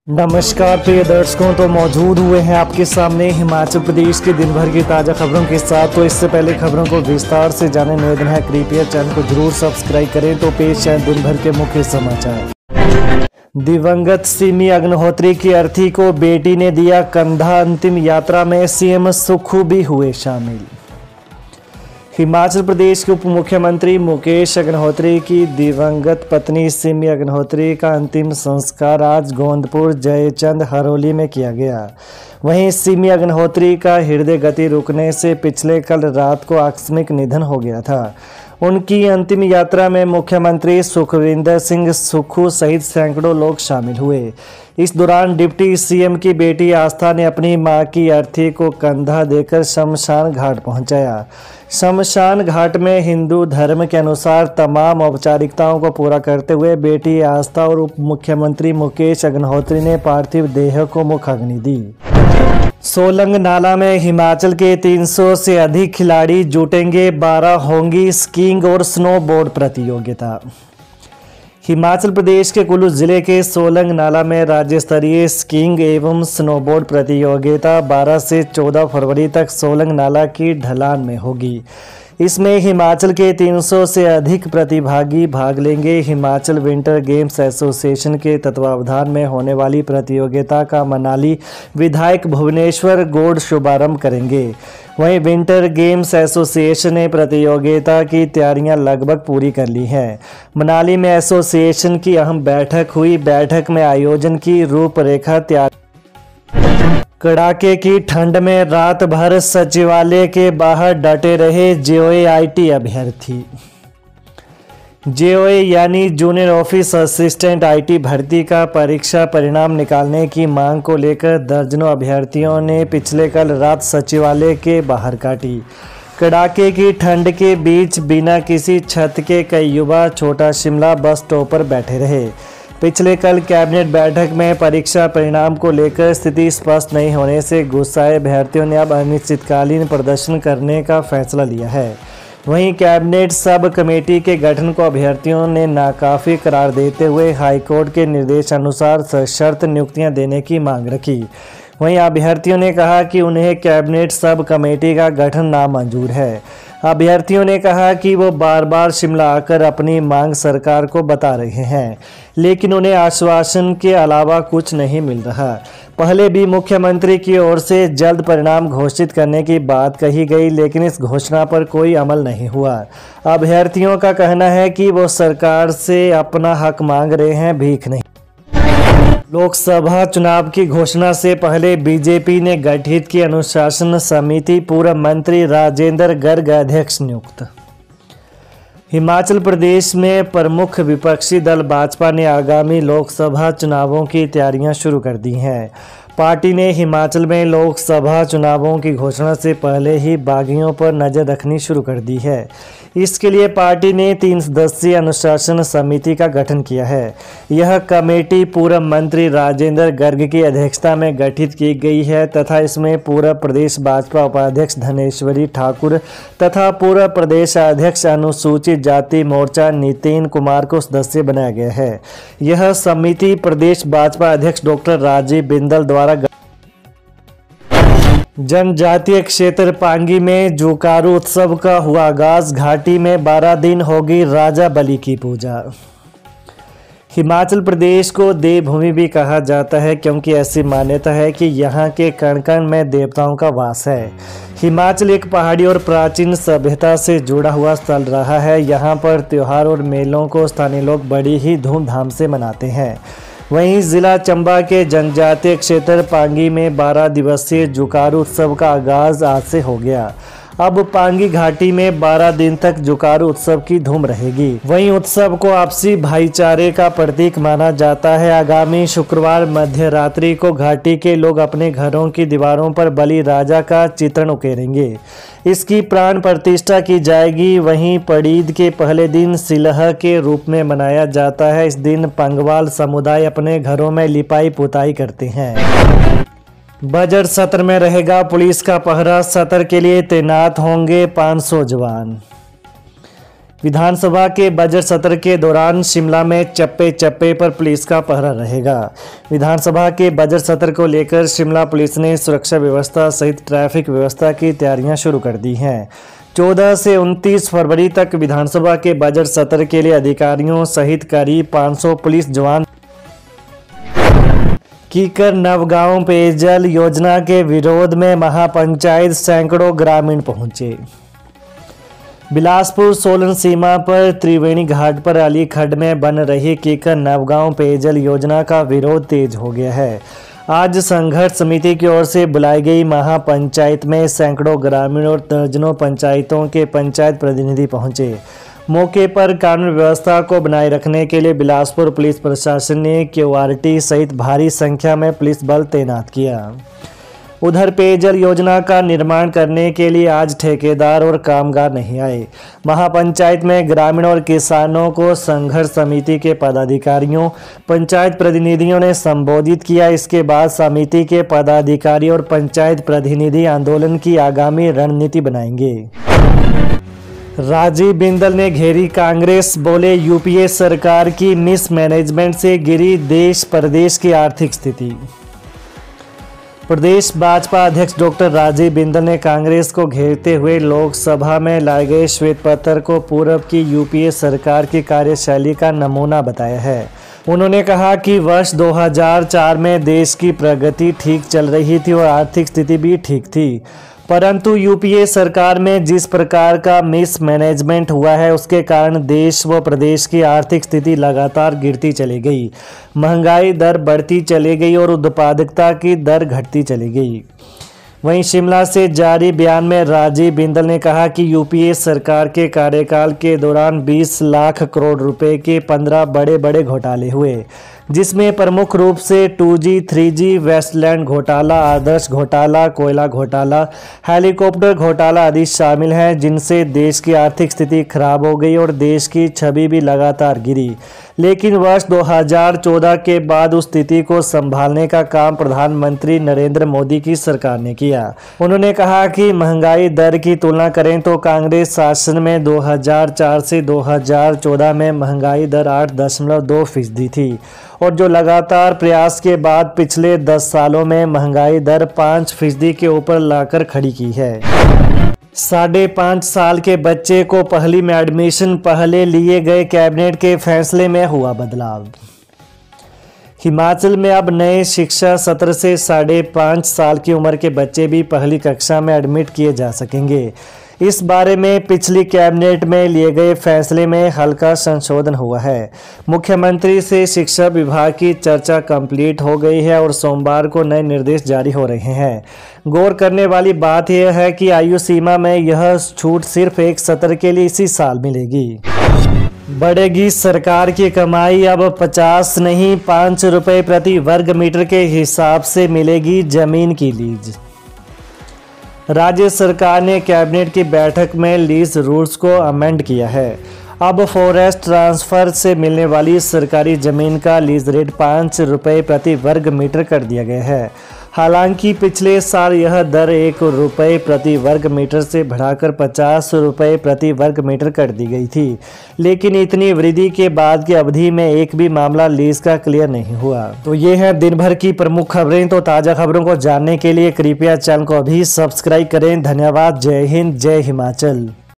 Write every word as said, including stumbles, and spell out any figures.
नमस्कार प्रिय दर्शकों, तो मौजूद हुए हैं आपके सामने हिमाचल प्रदेश के दिन भर की ताज़ा खबरों के साथ। तो इससे पहले खबरों को विस्तार से जाने निवेदन है, कृपया चैनल को जरूर सब्सक्राइब करें। तो पेश है दिन भर के मुख्य समाचार। दिवंगत सिमी अग्निहोत्री की अर्थी को बेटी ने दिया कंधा, अंतिम यात्रा में सीएम सुक्खू भी हुए शामिल। हिमाचल प्रदेश के उप मुख्यमंत्री मुकेश अग्निहोत्री की दिवंगत पत्नी सिमी अग्निहोत्री का अंतिम संस्कार आज गोंदपुर जयचंद हरोली में किया गया। वहीं सिमी अग्निहोत्री का हृदय गति रुकने से पिछले कल रात को आकस्मिक निधन हो गया था। उनकी अंतिम यात्रा में मुख्यमंत्री सुखविंदर सिंह सुक्खू सहित सैकड़ों लोग शामिल हुए। इस दौरान डिप्टी सीएम की बेटी आस्था ने अपनी मां की अर्थी को कंधा देकर शमशान घाट पहुंचाया। शमशान घाट में हिंदू धर्म के अनुसार तमाम औपचारिकताओं को पूरा करते हुए बेटी आस्था और उप मुख्यमंत्री मुकेश अग्निहोत्री ने पार्थिव देह को मुखाग्नि दी। सोलंग नाला में हिमाचल के तीन सौ से अधिक खिलाड़ी जुटेंगे, बारह होंगी स्कीइंग और स्नोबोर्ड प्रतियोगिता। हिमाचल प्रदेश के कुल्लू जिले के सोलंग नाला में राज्य स्तरीय स्कीइंग एवं स्नोबोर्ड प्रतियोगिता बारह से चौदह फरवरी तक सोलंग नाला की ढलान में होगी। इसमें हिमाचल के तीन सौ से अधिक प्रतिभागी भाग लेंगे। हिमाचल विंटर गेम्स एसोसिएशन के तत्वावधान में होने वाली प्रतियोगिता का मनाली विधायक भुवनेश्वर गौड़ शुभारंभ करेंगे। वहीं विंटर गेम्स एसोसिएशन ने प्रतियोगिता की तैयारियां लगभग पूरी कर ली हैं। मनाली में एसोसिएशन की अहम बैठक हुई। बैठक में आयोजन की रूपरेखा तैयार। कड़ाके की ठंड में रात भर सचिवालय के बाहर डटे रहे जेओए आईटी अभ्यर्थी। जेओए यानी जूनियर ऑफिस असिस्टेंट आईटी भर्ती का परीक्षा परिणाम निकालने की मांग को लेकर दर्जनों अभ्यर्थियों ने पिछले कल रात सचिवालय के बाहर काटी। कड़ाके की ठंड के बीच बिना किसी छत के कई युवा छोटा शिमला बस स्टॉप पर बैठे रहे। पिछले कल कैबिनेट बैठक में परीक्षा परिणाम को लेकर स्थिति स्पष्ट नहीं होने से गुस्साए अभ्यर्थियों ने अब अनिश्चितकालीन प्रदर्शन करने का फैसला लिया है। वहीं कैबिनेट सब कमेटी के गठन को अभ्यर्थियों ने नाकाफी करार देते हुए हाईकोर्ट के निर्देशानुसार सशर्त नियुक्तियां देने की मांग रखी। वहीं अभ्यर्थियों ने कहा कि उन्हें कैबिनेट सब कमेटी का गठन नामंजूर है। अभ्यर्थियों ने कहा कि वो बार बार शिमला आकर अपनी मांग सरकार को बता रहे हैं, लेकिन उन्हें आश्वासन के अलावा कुछ नहीं मिल रहा। पहले भी मुख्यमंत्री की ओर से जल्द परिणाम घोषित करने की बात कही गई, लेकिन इस घोषणा पर कोई अमल नहीं हुआ। अभ्यर्थियों का कहना है कि वो सरकार से अपना हक मांग रहे हैं, भीख नहीं। लोकसभा चुनाव की घोषणा से पहले बीजेपी ने गठित की अनुशासन समिति, पूर्व मंत्री राजेंद्र गर्ग अध्यक्ष नियुक्त। हिमाचल प्रदेश में प्रमुख विपक्षी दल भाजपा ने आगामी लोकसभा चुनावों की तैयारियां शुरू कर दी हैं। पार्टी ने हिमाचल में लोकसभा चुनावों की घोषणा से पहले ही बागियों पर नज़र रखनी शुरू कर दी है। इसके लिए पार्टी ने तीन सदस्यीय अनुशासन समिति का गठन किया है। यह कमेटी पूर्व मंत्री राजेंद्र गर्ग की अध्यक्षता में गठित की गई है तथा इसमें पूर्व प्रदेश भाजपा उपाध्यक्ष धनेश्वरी ठाकुर तथा पूर्व प्रदेश अध्यक्ष अनुसूचित जाति मोर्चा नितिन कुमार को सदस्य बनाया गया है। यह समिति प्रदेश भाजपा अध्यक्ष डॉक्टर राजीव बिंदल द्वारा जनजातीय क्षेत्र पांगी में जुकारू उत्सव का हुआ आगाज। घाटी में बारह दिन होगी राजा बलि की पूजा। हिमाचल प्रदेश को देवभूमि भी कहा जाता है क्योंकि ऐसी मान्यता है कि यहाँ के कण कण में देवताओं का वास है। हिमाचल एक पहाड़ी और प्राचीन सभ्यता से जुड़ा हुआ स्थल रहा है। यहाँ पर त्योहार और मेलों को स्थानीय लोग बड़ी ही धूमधाम से मनाते हैं। वहीं जिला चंबा के जनजातीय क्षेत्र पांगी में बारह दिवसीय जुकारू उत्सव का आगाज आज से हो गया। अब पांगी घाटी में बारह दिन तक जुकारू उत्सव की धूम रहेगी। वहीं उत्सव को आपसी भाईचारे का प्रतीक माना जाता है। आगामी शुक्रवार मध्य रात्रि को घाटी के लोग अपने घरों की दीवारों पर बलि राजा का चित्रण उकेरेंगे। इसकी प्राण प्रतिष्ठा की जाएगी। वहीं पड़ीद के पहले दिन सिलह के रूप में मनाया जाता है। इस दिन पंगवाल समुदाय अपने घरों में लिपाई पुताई करते हैं। बजट सत्र में रहेगा पुलिस का पहरा। सत्र के लिए तैनात होंगे पाँच सौ जवान। विधानसभा के बजट सत्र के दौरान शिमला में चप्पे चप्पे पर पुलिस का पहरा रहेगा। विधानसभा के बजट सत्र को लेकर शिमला पुलिस ने सुरक्षा व्यवस्था सहित ट्रैफिक व्यवस्था की तैयारियां शुरू कर दी हैं। चौदह से उनतीस फरवरी तक विधानसभा के बजट सत्र के लिए अधिकारियों सहित करीब पाँच सौ पुलिस जवान कीकर नवगांव पेयजल योजना के विरोध में महापंचायत सैकड़ों ग्रामीण पहुंचे। बिलासपुर सोलन सीमा पर त्रिवेणी घाट पर अली खड्ड में बन रही कीकर नवगांव पेयजल योजना का विरोध तेज हो गया है। आज संघर्ष समिति की ओर से बुलाई गई महापंचायत में सैकड़ों ग्रामीण और दर्जनों पंचायतों के पंचायत प्रतिनिधि पहुंचे। मौके पर कानून व्यवस्था को बनाए रखने के लिए बिलासपुर पुलिस प्रशासन ने क्यूआरटी सहित भारी संख्या में पुलिस बल तैनात किया। उधर पेयजल योजना का निर्माण करने के लिए आज ठेकेदार और कामगार नहीं आए। महापंचायत में ग्रामीण और किसानों को संघर्ष समिति के पदाधिकारियों पंचायत प्रतिनिधियों ने संबोधित किया। इसके बाद समिति के पदाधिकारी और पंचायत प्रतिनिधि आंदोलन की आगामी रणनीति बनाएंगे। राजीव बिंदल ने घेरी कांग्रेस, बोले यूपीए सरकार की मिसमैनेजमेंट से गिरी देश प्रदेश की आर्थिक स्थिति। प्रदेश भाजपा अध्यक्ष डॉक्टर राजीव बिंदल ने कांग्रेस को घेरते हुए लोकसभा में लाए गए श्वेत पत्र को पूर्व की यूपीए सरकार की कार्यशैली का नमूना बताया है। उन्होंने कहा कि वर्ष दो हज़ार चार में देश की प्रगति ठीक चल रही थी और आर्थिक स्थिति भी ठीक थी, परंतु यूपीए सरकार में जिस प्रकार का मिसमैनेजमेंट हुआ है उसके कारण देश व प्रदेश की आर्थिक स्थिति लगातार गिरती चली गई, महंगाई दर बढ़ती चली गई और उत्पादकता की दर घटती चली गई। वहीं शिमला से जारी बयान में राजीव बिंदल ने कहा कि यूपीए सरकार के कार्यकाल के दौरान बीस लाख करोड़ रुपए के पंद्रह बड़े बड़े घोटाले हुए, जिसमें प्रमुख रूप से two G, three G, Westland घोटाला, आदर्श घोटाला, कोयला घोटाला, हेलीकॉप्टर घोटाला आदि शामिल हैं, जिनसे देश की आर्थिक स्थिति खराब हो गई और देश की छवि भी लगातार गिरी। लेकिन वर्ष दो हज़ार चौदह के बाद उस स्थिति को संभालने का काम प्रधानमंत्री नरेंद्र मोदी की सरकार ने किया। उन्होंने कहा कि महंगाई दर की तुलना करें तो कांग्रेस शासन में दो हज़ार चार से दो हज़ार चौदह में महंगाई दर आठ दशमलव दो फीसदी थी और जो लगातार प्रयास के बाद पिछले दस सालों में महंगाई दर पाँच फीसदी के ऊपर लाकर खड़ी की है। साढ़े पाँच साल के बच्चे को पहली में एडमिशन, पहले लिए गए कैबिनेट के फैसले में हुआ बदलाव। हिमाचल में अब नए शिक्षा सत्र से साढ़े पाँच साल की उम्र के बच्चे भी पहली कक्षा में एडमिट किए जा सकेंगे। इस बारे में पिछली कैबिनेट में लिए गए फैसले में हल्का संशोधन हुआ है। मुख्यमंत्री से शिक्षा विभाग की चर्चा कंप्लीट हो गई है और सोमवार को नए निर्देश जारी हो रहे हैं। गौर करने वाली बात यह है कि आयु सीमा में यह छूट सिर्फ एक सत्र के लिए इसी साल मिलेगी। बढ़ेगी सरकार की कमाई, अब पचास नहीं पाँच रुपये प्रति वर्ग मीटर के हिसाब से मिलेगी जमीन की लीज। राज्य सरकार ने कैबिनेट की बैठक में लीज रूल्स को अमेंड किया है। अब फॉरेस्ट ट्रांसफर से मिलने वाली सरकारी जमीन का लीज रेट पाँच रुपये प्रति वर्ग मीटर कर दिया गया है। हालांकि पिछले साल यह दर एक रुपये प्रति वर्ग मीटर से बढ़ाकर पचास रुपये प्रति वर्ग मीटर कर दी गई थी, लेकिन इतनी वृद्धि के बाद की अवधि में एक भी मामला लीज का क्लियर नहीं हुआ। तो ये है दिन भर की प्रमुख खबरें। तो ताज़ा खबरों को जानने के लिए कृपया चैनल को अभी सब्सक्राइब करें। धन्यवाद। जय हिंद, जय हिमाचल।